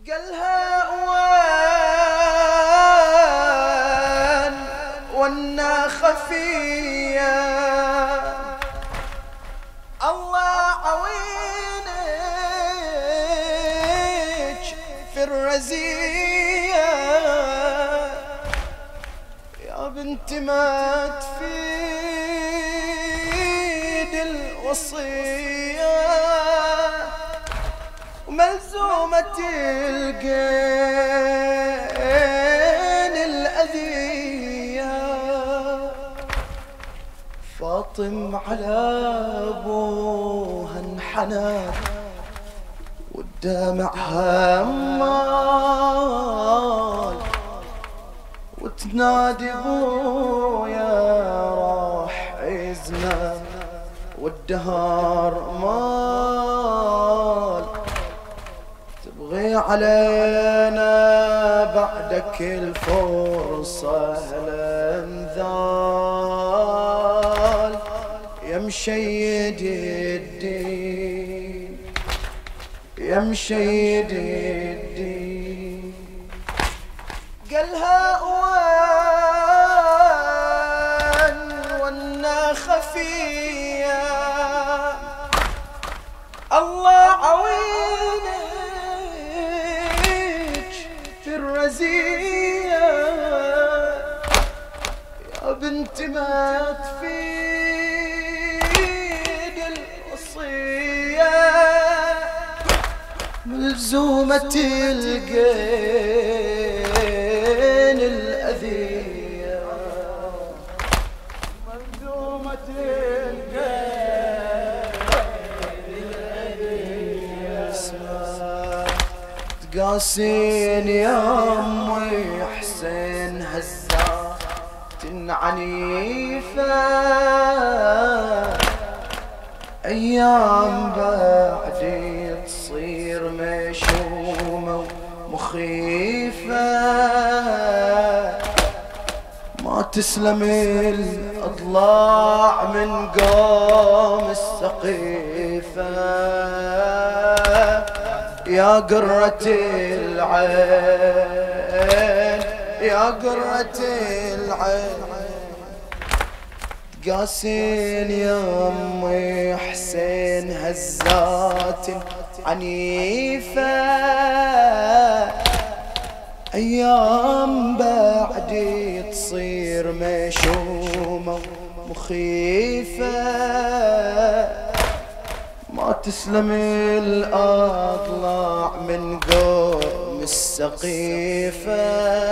قالها أوان وانا خفية الله عوينك في الرزية يا بنت ما تفيد الوصية وملزومة القين الأذية فاطم على أبوها انحنت والدمعها مال وتنادي بويا راح عزنا والدهر مال تبغي علينا بعدك الفرصة هالانذال يا مشيد الدين يا مشيد الدين قالها وانا خفية الله عوينك في الرزية يا بنت ما تفيد الوصية ملزومة القين الأذية ملزومة القين الأذية تقاسين يا أمي حسين هزات عنيفة أيام بعدي تصير مشومة ومخيفة ما تسلم الأضلاع من قوم السقيفة يا قرة العين يا قرة العين تقاسين يا أمي حسين هزات عنيفة أيام بعدي تصير مشومة مخيفة ما تسلم الأضلاع من قوم السقيفة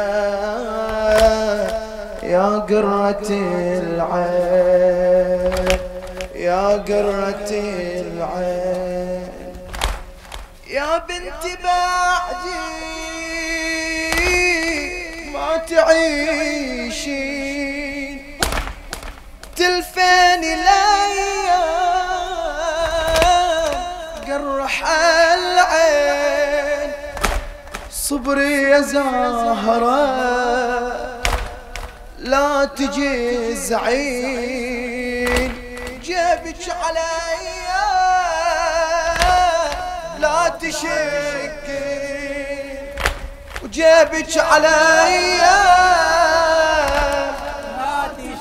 يا قرة العين يا قرة العين يا بنتي بعدي ما تعيشين تلفاني الأيام قرح العين صبري يا زهرة لا تجزعين جيبك عليا لا تشكين وجيبك عليا لا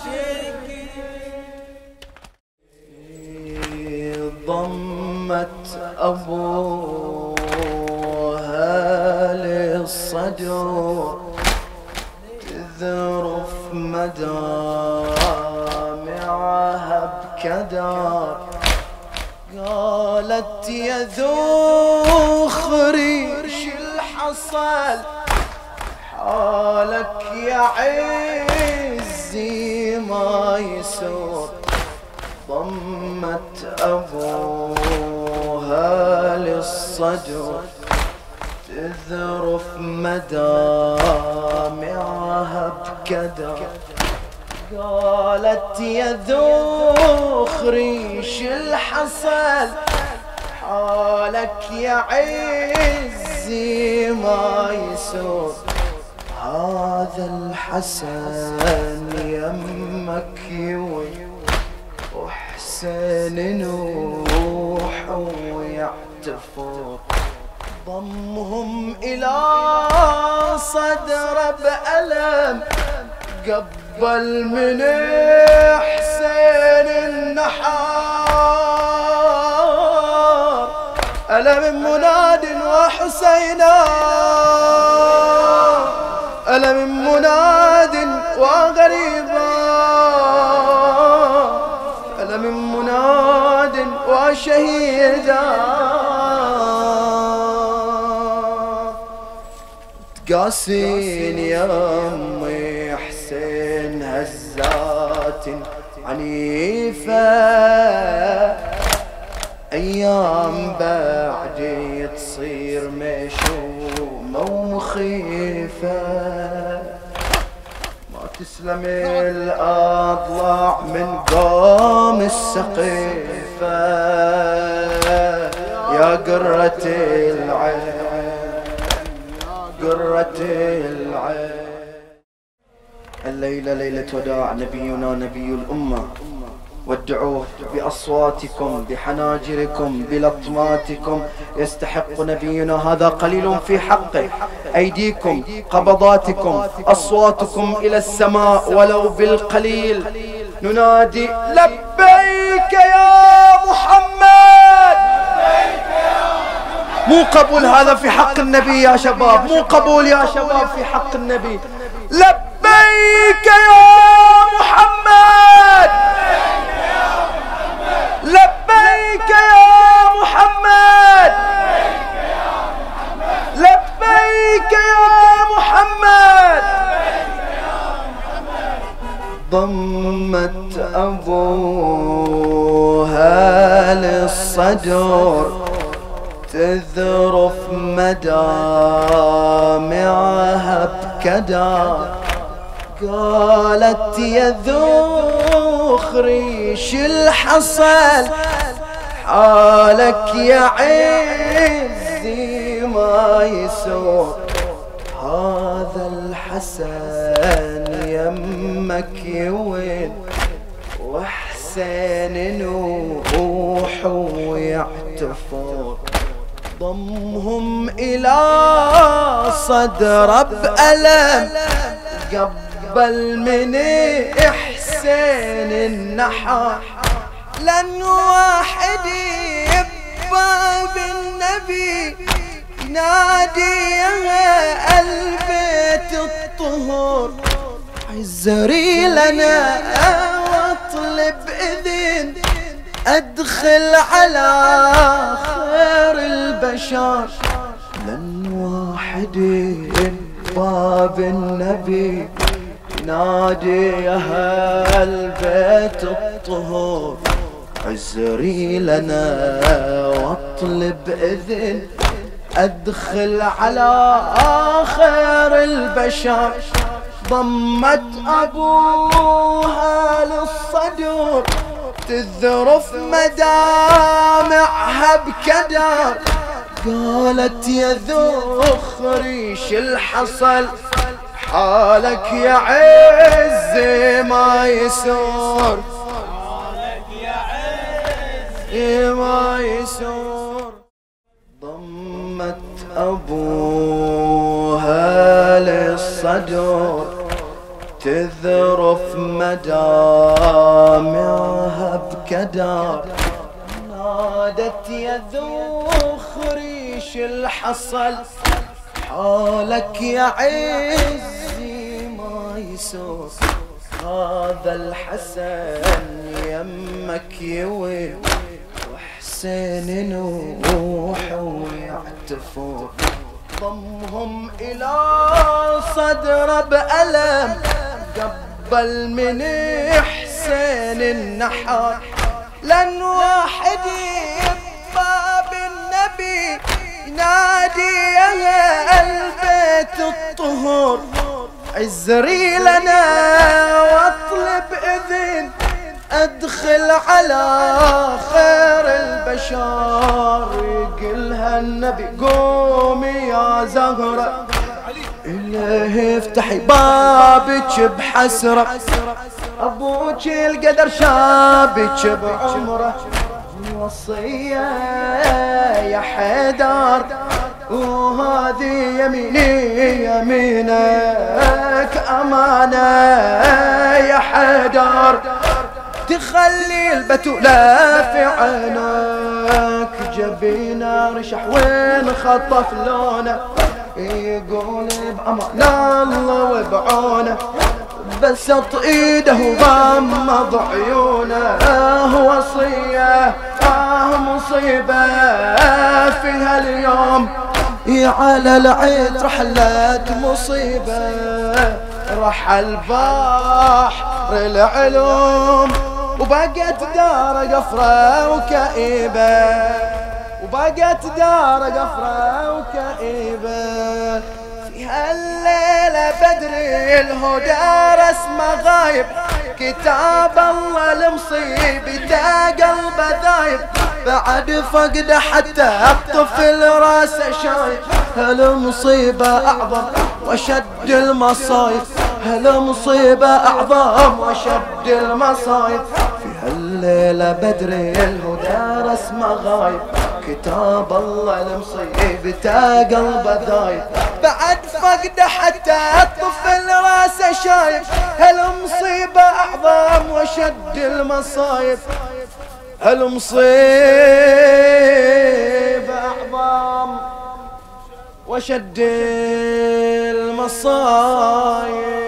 تشكين ضمت أبوها للصدر تذرف مدامعها بكدر قالت يا ذخري شو الحصل حالك يا عزي ما يسور ضمت أبوها للصدر تذرف مدامعها بكدر قالت يا ذخري شو الحصل حالك يا عزي ما يسور هذا الحسن يمك يوي وحسين نوح ويعتفر ضمهم إلى صدر بألم قبل من حسين النحار. ألم مناد وحسينا، ألم مناد وغريبا، ألم مناد وشهيدا. تقاسين يا أمي حسين هزات عنيفة، أيام بعد تصير مشومة ومخيفة. ما تسلم الأضلاع من قوم السقيفة يا قرة العين، قرة العين. الليلة ليلة وداع نبينا نبي الأمة، ودعوه بأصواتكم بحناجركم بلطماتكم. يستحق نبينا هذا قليل في حقه. أيديكم قبضاتكم أصواتكم إلى السماء ولو بالقليل. ننادي لبيك يا محمد. مو قبول هذا في حق النبي يا شباب، مو قبول يا شباب في حق النبي. لبيك يا محمد، لبيك يا محمد، لبيك يا محمد. ضمت أبوها للصدر تذرف مدامعها بكدر. قالت يا ذخري شل حصل حالك يا عزي ما يسوق. هذا الحسن يمك يوين وحسين نوح ويعتفر. ضمهم إلى صدر بألم قبل من حسين النحر. لن واحد بباب النبي ينادي يا البيت الطهور. عزري لنا واطلب إذن أدخل على خير البشر. لن واحد باب النبي نادي يا البيت الطهور. عزري لنا واطلب إذن أدخل على خير البشر. ضمت أبوها للصدر تذرف مدامعها بكدر. قالت يا ذخري شل حصل حالك يا عزي ما يسور، حالك يا عزي ما يسور. ضمت أبوها للصدر تذرف مدامعها بكدر. نادت يا ذخري شل حصل حالك يا عزي ما يسوق. هذا الحسن يمك يوي وحسين نوح ويعتفر. ضمهم إلى صدر بألم قبل من حسين النحر. لن واحد بباب النبي ينادي يا البيت الطهور. عزري لنا واطلب إذن أدخل على خير البشر. يقلها النبي قومي يا زهرة إليه افتحي بابك بحسرة. أبوك القدر شابك بعمره. الوصية يا حيدر وهذه يميني يمينك أمانة يا حيدر، تخلي البتولة في عينك، جبينا رشح وين خطف لونه، يقول بأمان الله وبعونه، بسط ايده وغمض عيونه، وصية مصيبة في هاليوم، على العيد رحلت مصيبة، رحل بحر العلوم، وبقت دار قفرة وكئيبة، وبقت دار قفرة وكئيبة، في هالليلة بدري الهدى رسمه غايب، كتاب الله المصيبته قلبه ذايب، بعد فقد حتى الطفل راسه شايب، هالمصيبة أعظم وشد المصايب، هالمصيبة أعظم وشد المصايب، في هالليلة بدري الهدى رسمه غايب، كتاب الله المصيبته قلبه ذايب، بعد فقد حتى الطفل راسه شايب، هالمصيبة أعظم وشد المصايب، هالمصيبة أعظم وشد المصايب.